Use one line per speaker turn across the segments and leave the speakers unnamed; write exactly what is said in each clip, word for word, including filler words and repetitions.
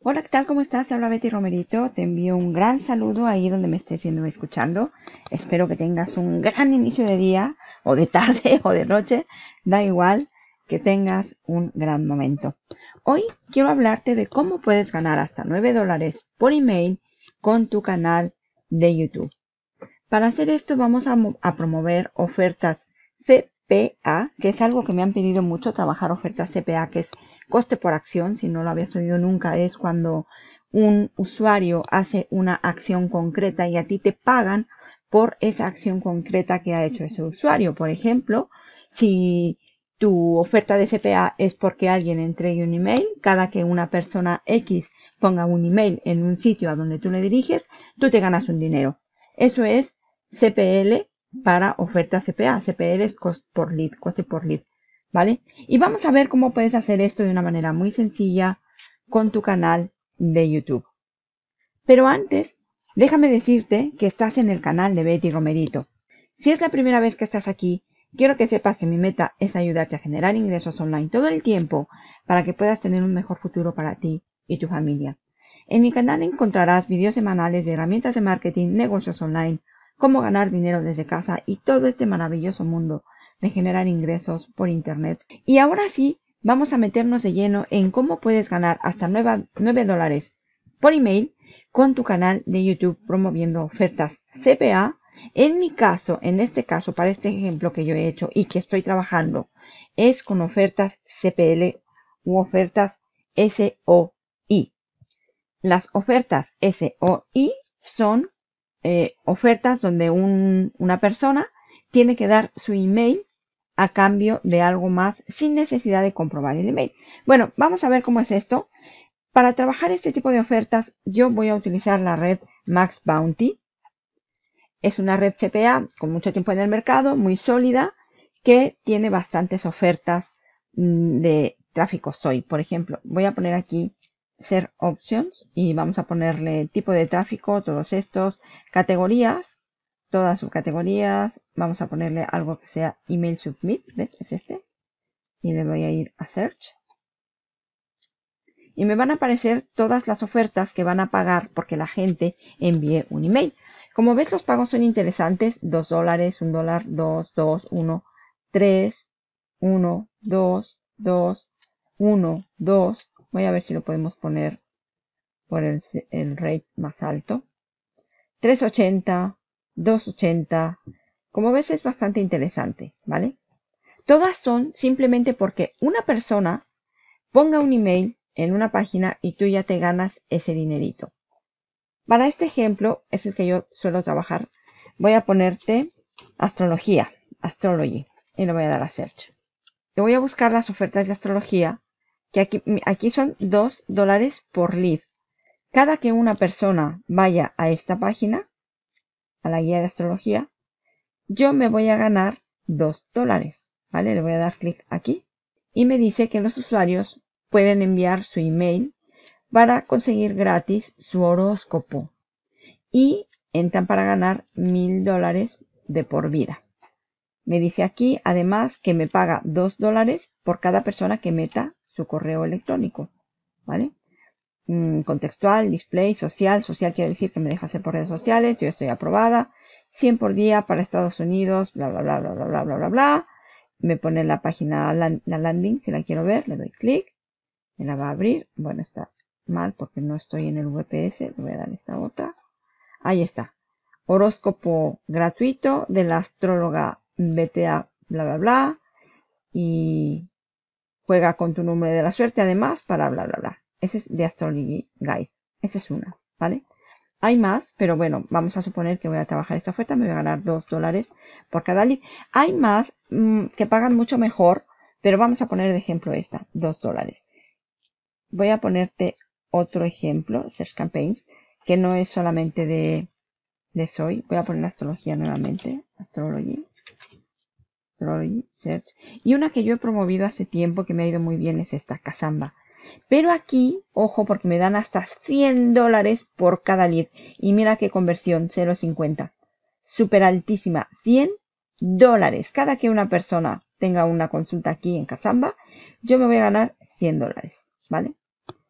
Hola, ¿qué tal? ¿Cómo estás? Te habla Betty Romerito. Te envío un gran saludo ahí donde me estés viendo y escuchando. Espero que tengas un gran inicio de día, o de tarde, o de noche. Da igual, que tengas un gran momento. Hoy quiero hablarte de cómo puedes ganar hasta nueve dólares por email con tu canal de YouTube. Para hacer esto vamos a, a promover ofertas C P A, que es algo que me han pedido mucho, trabajar ofertas C P A, que es coste por acción. Si no lo habías oído nunca, es cuando un usuario hace una acción concreta y a ti te pagan por esa acción concreta que ha hecho ese usuario. Por ejemplo, si tu oferta de C P A es porque alguien entregue un email, cada que una persona X ponga un email en un sitio a donde tú le diriges, tú te ganas un dinero. Eso es C P L para oferta C P A. C P L es cost por lead, coste por lead, ¿vale? Y vamos a ver cómo puedes hacer esto de una manera muy sencilla con tu canal de YouTube. Pero antes, déjame decirte que estás en el canal de Betty Romerito. Si es la primera vez que estás aquí, quiero que sepas que mi meta es ayudarte a generar ingresos online todo el tiempo para que puedas tener un mejor futuro para ti y tu familia. En mi canal encontrarás videos semanales de herramientas de marketing, negocios online, cómo ganar dinero desde casa y todo este maravilloso mundo de generar ingresos por internet. Y ahora sí, vamos a meternos de lleno en cómo puedes ganar hasta nueve dólares por email con tu canal de YouTube promoviendo ofertas C P A. En mi caso, en este caso, para este ejemplo que yo he hecho y que estoy trabajando, es con ofertas C P L u ofertas S O I. Las ofertas S O I son eh, ofertas donde un, una persona tiene que dar su email a cambio de algo más sin necesidad de comprobar el email. Bueno, vamos a ver cómo es esto. Para trabajar este tipo de ofertas, yo voy a utilizar la red Max Bounty. Es una red C P A con mucho tiempo en el mercado, muy sólida, que tiene bastantes ofertas de tráfico S O I. Por ejemplo, voy a poner aquí Search Options y vamos a ponerle tipo de tráfico, todos estos, categorías, todas subcategorías. Vamos a ponerle algo que sea Email Submit, ¿ves? Es este. Y le voy a ir a Search. Y me van a aparecer todas las ofertas que van a pagar porque la gente envíe un email. Como ves, los pagos son interesantes. dos dólares, un dólar, dos, dos, uno, tres, uno, dos, dos, uno, dos. Voy a ver si lo podemos poner por el, el rate más alto. tres ochenta, dos ochenta. Como ves, es bastante interesante, ¿vale? Todas son simplemente porque una persona ponga un email en una página y tú ya te ganas ese dinerito. Para este ejemplo, es el que yo suelo trabajar. Voy a ponerte astrología, astrology, y le voy a dar a search. Te voy a buscar las ofertas de astrología, que aquí, aquí son dos dólares por lead. Cada que una persona vaya a esta página, a la guía de astrología, yo me voy a ganar dos dólares, ¿vale? Le voy a dar clic aquí y me dice que los usuarios pueden enviar su email para conseguir gratis su horóscopo y entran para ganar mil dólares de por vida. Me dice aquí además que me paga dos dólares por cada persona que meta su correo electrónico, ¿vale? Mm, contextual, display, social. Social quiere decir que me deja hacer por redes sociales. Yo estoy aprobada. cien por día para Estados Unidos, bla, bla, bla, bla, bla, bla, bla, bla, bla. Me pone la página, la, la landing, si la quiero ver, le doy clic. Me la va a abrir. Bueno, está mal porque no estoy en el V P S. Le voy a dar esta otra. Ahí está. Horóscopo gratuito de la astróloga B T A, bla, bla, bla. Y juega con tu número de la suerte además para bla, bla, bla. Ese es de Astrology Guide. Esa es una, ¿vale? Hay más, pero bueno, vamos a suponer que voy a trabajar esta oferta. Me voy a ganar dos dólares por cada lead. Hay más mmm, que pagan mucho mejor, pero vamos a poner de ejemplo esta, dos dólares. Voy a ponerte otro ejemplo, Search Campaigns, que no es solamente de, de S O I. Voy a poner astrología nuevamente. Astrology. Astrology, Search. Y una que yo he promovido hace tiempo que me ha ido muy bien es esta, Casamba. Pero aquí, ojo, porque me dan hasta cien dólares por cada lead. Y mira qué conversión, cero coma cincuenta. Súper altísima, cien dólares. Cada que una persona tenga una consulta aquí en Casamba, yo me voy a ganar cien dólares, ¿vale?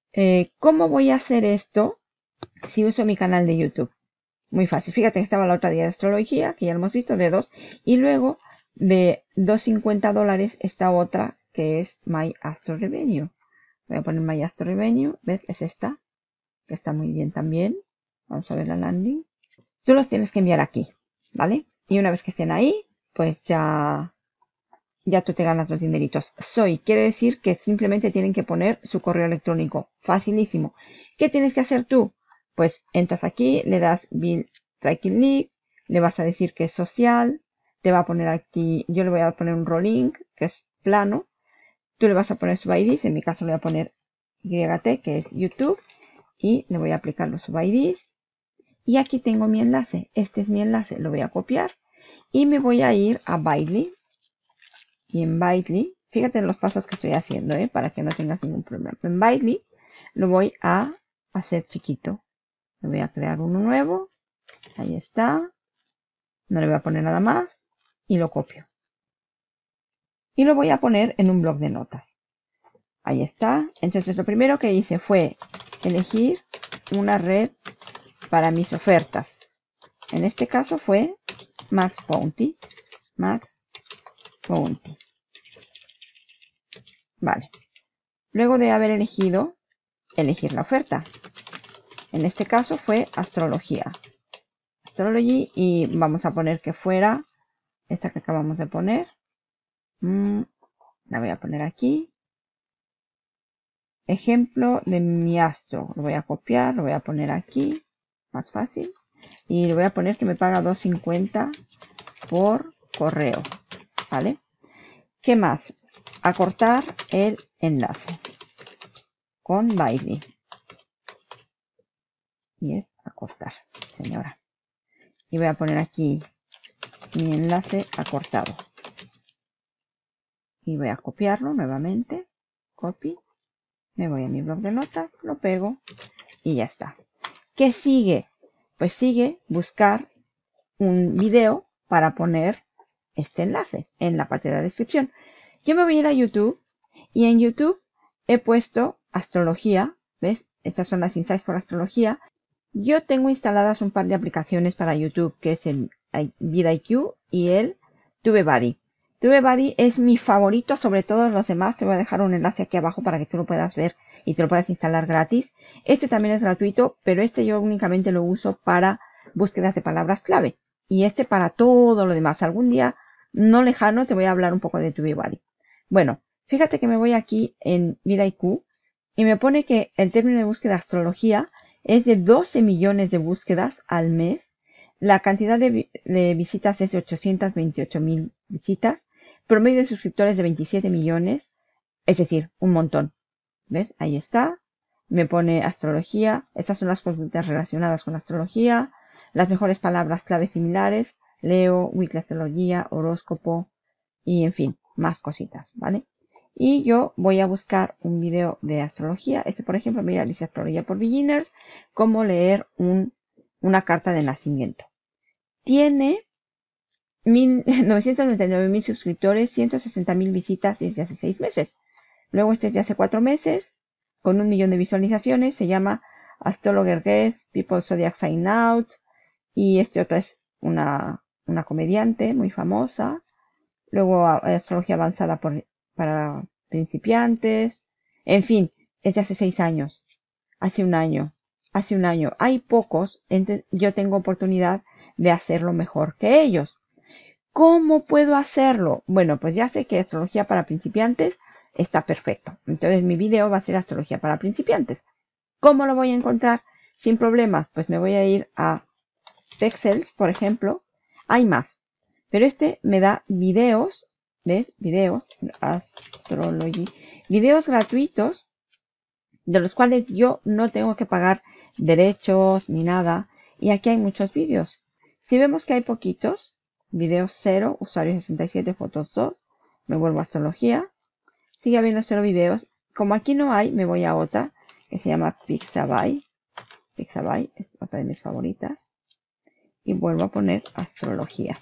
Eh, ¿Cómo voy a hacer esto si uso mi canal de YouTube? Muy fácil. Fíjate que estaba la otra día de astrología, que ya lo hemos visto, de dos. Y luego de doscientos cincuenta dólares esta otra, que es My Astro Revenue. Voy a poner My Astro Revenue. ¿Ves? Es esta, que está muy bien también. Vamos a ver la landing. Tú los tienes que enviar aquí, ¿vale? Y una vez que estén ahí, pues ya, ya tú te ganas los dineritos. Soy, quiere decir que simplemente tienen que poner su correo electrónico. Facilísimo. ¿Qué tienes que hacer tú? Pues entras aquí, le das Bill Tracking Link, le vas a decir que es social, te va a poner aquí, yo le voy a poner un rolling, que es plano, tú le vas a poner sub I Ds, en mi caso le voy a poner Y T, que es YouTube, y le voy a aplicar los sub I Ds, y aquí tengo mi enlace, este es mi enlace, lo voy a copiar, y me voy a ir a Bitly, y en Bitly, fíjate en los pasos que estoy haciendo, ¿eh? Para que no tengas ningún problema. En Bitly lo voy a hacer chiquito. Le voy a crear uno nuevo. Ahí está. No le voy a poner nada más. Y lo copio. Y lo voy a poner en un bloc de notas. Ahí está. Entonces lo primero que hice fue elegir una red para mis ofertas. En este caso fue Max Bounty. Max Bounty. Vale. Luego de haber elegido, elegir la oferta. En este caso fue astrología. Astrology, y vamos a poner que fuera esta que acabamos de poner. Mm, la voy a poner aquí. Ejemplo de mi astro. Lo voy a copiar, lo voy a poner aquí. Más fácil. Y le voy a poner que me paga dos cincuenta por correo. ¿Vale? ¿Qué más? Acortar el enlace con Bitly. Y es acortar, señora. Y voy a poner aquí mi enlace acortado. Y voy a copiarlo nuevamente. Copy. Me voy a mi blog de notas, lo pego y ya está. ¿Qué sigue? Pues sigue buscar un video para poner este enlace en la parte de la descripción. Yo me voy a ir a YouTube y en YouTube he puesto astrología. ¿Ves? Estas son las insights por astrología. Yo tengo instaladas un par de aplicaciones para YouTube, que es el vidIQ y el TubeBuddy. TubeBuddy es mi favorito sobre todos los demás. Te voy a dejar un enlace aquí abajo para que tú lo puedas ver y te lo puedas instalar gratis. Este también es gratuito, pero este yo únicamente lo uso para búsquedas de palabras clave. Y este para todo lo demás. Algún día no lejano te voy a hablar un poco de TubeBuddy. Bueno, fíjate que me voy aquí en vidIQ y me pone que el término de búsqueda astrología es de doce millones de búsquedas al mes. La cantidad de, vi de visitas es de ochocientos veintiocho mil visitas. Promedio de suscriptores de veintisiete millones. Es decir, un montón. ¿Ves? Ahí está. Me pone astrología. Estas son las consultas relacionadas con astrología. Las mejores palabras claves similares. Leo, Weekly Astrología, horóscopo. Y en fin, más cositas. ¿Vale? Y yo voy a buscar un video de astrología. Este, por ejemplo, mira, dice Astrología por Beginners. Cómo leer un, una carta de nacimiento. Tiene novecientos noventa y nueve mil suscriptores, ciento sesenta mil visitas desde hace seis meses. Luego este es de hace cuatro meses, con un millón de visualizaciones. Se llama Astrologer Guest, People Zodiac Sign Out. Y este otro es una, una comediante muy famosa. Luego Astrología Avanzada por para principiantes, en fin, es de hace seis años, hace un año, hace un año. Hay pocos, yo tengo oportunidad de hacerlo mejor que ellos. ¿Cómo puedo hacerlo? Bueno, pues ya sé que astrología para principiantes está perfecto. Entonces mi video va a ser astrología para principiantes. ¿Cómo lo voy a encontrar? Sin problemas, pues me voy a ir a Pexels, por ejemplo. Hay más, pero este me da videos. ¿Ves? Videos, Astrology, videos gratuitos, de los cuales yo no tengo que pagar derechos ni nada. Y aquí hay muchos vídeos. Si vemos que hay poquitos, videos cero, usuario sesenta y siete, fotos dos, me vuelvo a astrología. Sigue habiendo cero videos. Como aquí no hay, me voy a otra, que se llama Pixabay. Pixabay es otra de mis favoritas. Y vuelvo a poner astrología.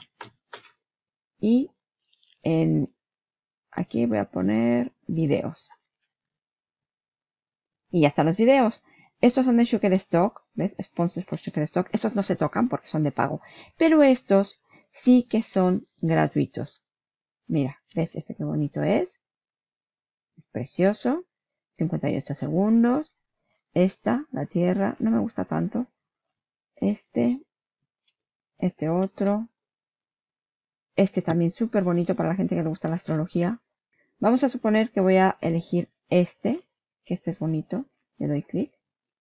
Y en aquí voy a poner videos. Y ya están los videos. Estos son de Shutterstock, ¿ves? Sponsors por Shutterstock. Estos no se tocan porque son de pago. Pero estos sí que son gratuitos. Mira, ¿ves? Este qué bonito es. Es precioso. cincuenta y ocho segundos. Esta, la Tierra, no me gusta tanto. Este. Este otro. Este también súper bonito para la gente que le gusta la astrología. Vamos a suponer que voy a elegir este. Que este es bonito. Le doy clic.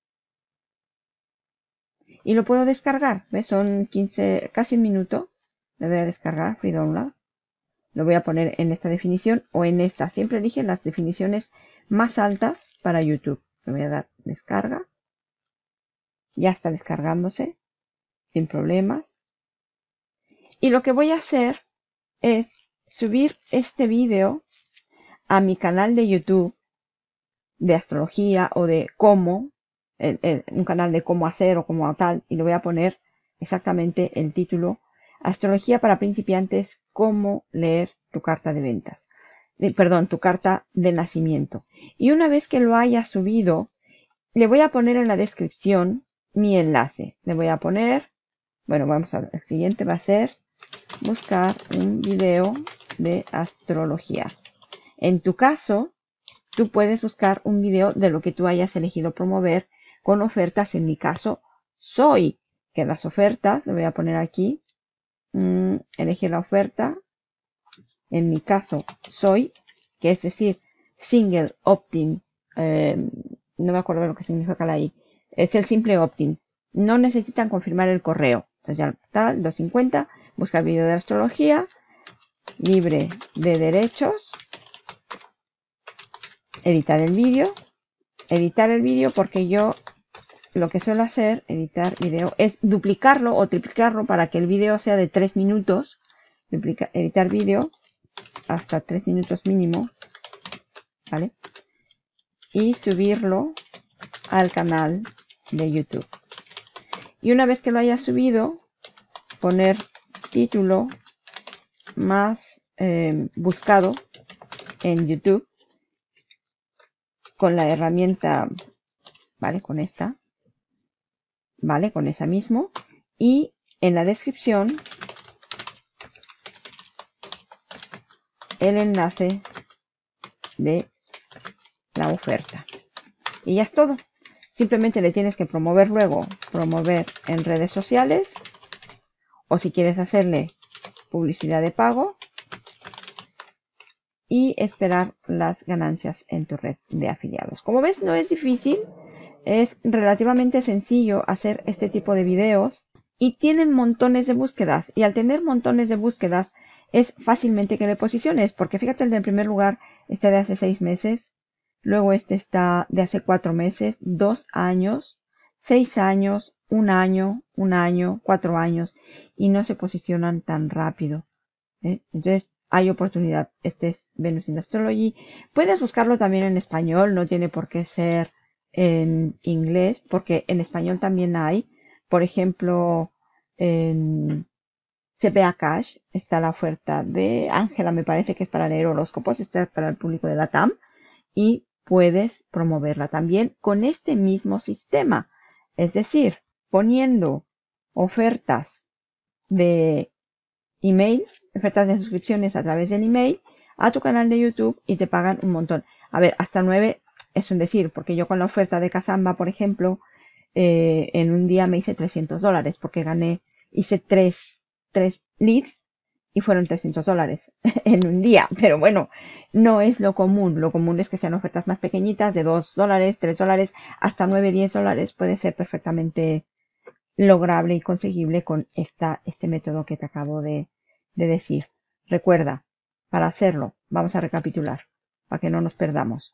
Y lo puedo descargar. ¿Ves? Son quince, casi un minuto. Le voy a descargar, free download. Lo voy a poner en esta definición o en esta. Siempre elige las definiciones más altas para YouTube. Le voy a dar descarga. Ya está descargándose. Sin problemas. Y lo que voy a hacer es subir este vídeo a mi canal de YouTube de astrología o de cómo. El, el, un canal de cómo hacer o cómo tal. Y le voy a poner exactamente el título. Astrología para principiantes. Cómo leer tu carta de ventas. Eh, perdón, tu carta de nacimiento. Y una vez que lo haya subido, le voy a poner en la descripción mi enlace. Le voy a poner, bueno, vamos a ver, el siguiente va a ser buscar un video de astrología. En tu caso, tú puedes buscar un video de lo que tú hayas elegido promover con ofertas. En mi caso, soy, que las ofertas, le voy a poner aquí, mmm, elegir la oferta. En mi caso, soy, que es decir, single opt-in, eh, no me acuerdo de lo que significa la I, es el simple opt-in. No necesitan confirmar el correo. Entonces ya está, doscientos cincuenta, buscar vídeo de astrología, libre de derechos, editar el vídeo, editar el vídeo porque yo lo que suelo hacer, editar vídeo, es duplicarlo o triplicarlo para que el vídeo sea de tres minutos, Duplica, editar vídeo, hasta tres minutos mínimo, ¿vale? Y subirlo al canal de YouTube. Y una vez que lo haya subido, poner título más eh, buscado en YouTube con la herramienta, ¿vale? Con esta, ¿vale? Con esa mismo. Y en la descripción el enlace de la oferta. Y ya es todo. Simplemente le tienes que promover luego, promover en redes sociales. O si quieres hacerle publicidad de pago. Y esperar las ganancias en tu red de afiliados. Como ves, no es difícil. Es relativamente sencillo hacer este tipo de videos. Y tienen montones de búsquedas. Y al tener montones de búsquedas, es fácilmente que le posiciones. Porque fíjate, el del primer lugar, este de hace seis meses. Luego este está de hace cuatro meses, dos años, seis años, un año, un año, cuatro años. Y no se posicionan tan rápido. ¿eh? Entonces hay oportunidad. Este es Venus in Astrology. Puedes buscarlo también en español. No tiene por qué ser en inglés. Porque en español también hay. Por ejemplo, en C P A Cash está la oferta de Ángela, me parece que es para leer horóscopos, está para el público de la T A M y puedes promoverla también con este mismo sistema, es decir, poniendo ofertas de emails, ofertas de suscripciones a través del email a tu canal de YouTube y te pagan un montón. A ver, hasta nueve es un decir, porque yo con la oferta de Casamba, por ejemplo, eh, en un día me hice trescientos dólares porque gané, hice tres tres leads y fueron trescientos dólares en un día. Pero bueno, no es lo común. Lo común es que sean ofertas más pequeñitas de dos dólares, tres dólares, hasta nueve, diez dólares. Puede ser perfectamente lograble y conseguible con esta, este método que te acabo de, de decir. Recuerda, para hacerlo, vamos a recapitular, para que no nos perdamos.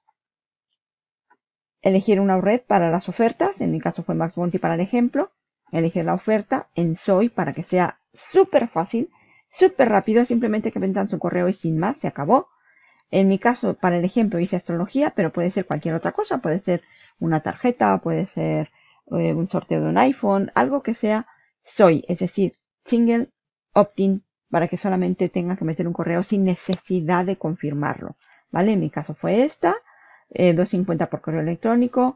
Elegir una red para las ofertas. En mi caso fue Max Bounty para el ejemplo. Elegir la oferta en Soy para que sea súper fácil, súper rápido, simplemente que vendan su correo y sin más, se acabó. En mi caso, para el ejemplo, hice astrología, pero puede ser cualquier otra cosa, puede ser una tarjeta, puede ser eh, un sorteo de un iPhone, algo que sea Soy, es decir, single opt-in, para que solamente tengan que meter un correo sin necesidad de confirmarlo, ¿vale? En mi caso fue esta, eh, doscientos cincuenta por correo electrónico,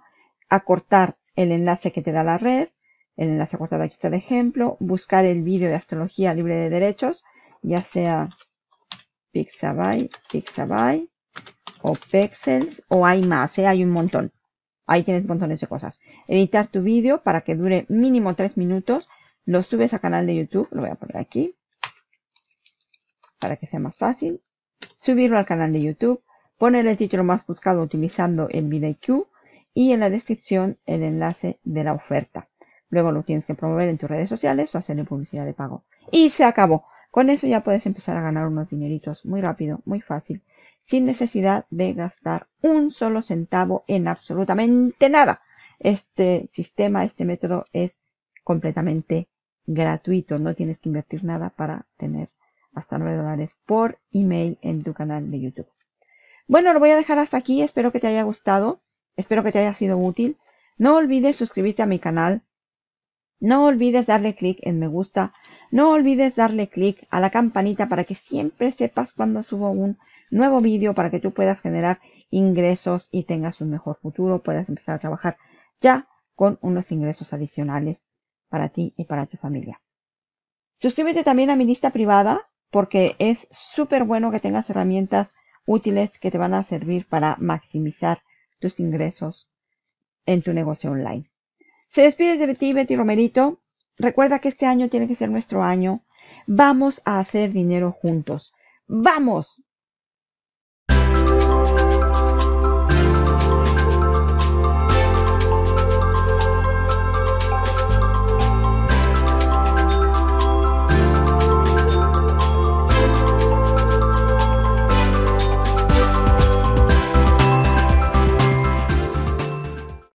acortar el enlace que te da la red, el enlace acortado aquí está de ejemplo, buscar el vídeo de astrología libre de derechos, ya sea Pixabay, Pixabay o Pexels, o hay más, ¿eh? Hay un montón. Ahí tienes montones de cosas. Editar tu vídeo para que dure mínimo tres minutos. Lo subes a canal de YouTube. Lo voy a poner aquí para que sea más fácil. Subirlo al canal de YouTube. Poner el título más buscado utilizando el vidIQ. Y en la descripción el enlace de la oferta. Luego lo tienes que promover en tus redes sociales o hacerle publicidad de pago. Y se acabó. Con eso ya puedes empezar a ganar unos dineritos muy rápido, muy fácil, sin necesidad de gastar un solo centavo en absolutamente nada. Este sistema, este método es completamente gratuito. No tienes que invertir nada para tener hasta nueve dólares por email en tu canal de YouTube. Bueno, lo voy a dejar hasta aquí. Espero que te haya gustado. Espero que te haya sido útil. No olvides suscribirte a mi canal. No olvides darle clic en me gusta. No olvides darle clic a la campanita para que siempre sepas cuando subo un nuevo vídeo, para que tú puedas generar ingresos y tengas un mejor futuro. Puedas empezar a trabajar ya con unos ingresos adicionales para ti y para tu familia. Suscríbete también a mi lista privada porque es súper bueno que tengas herramientas útiles que te van a servir para maximizar tus ingresos en tu negocio online. Se despide de ti, Betty Romerito. Recuerda que este año tiene que ser nuestro año. Vamos a hacer dinero juntos. ¡Vamos!